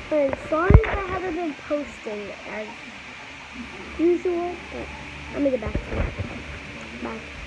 And sorry I haven't been posting as usual, but I'm gonna get back to it. Bye.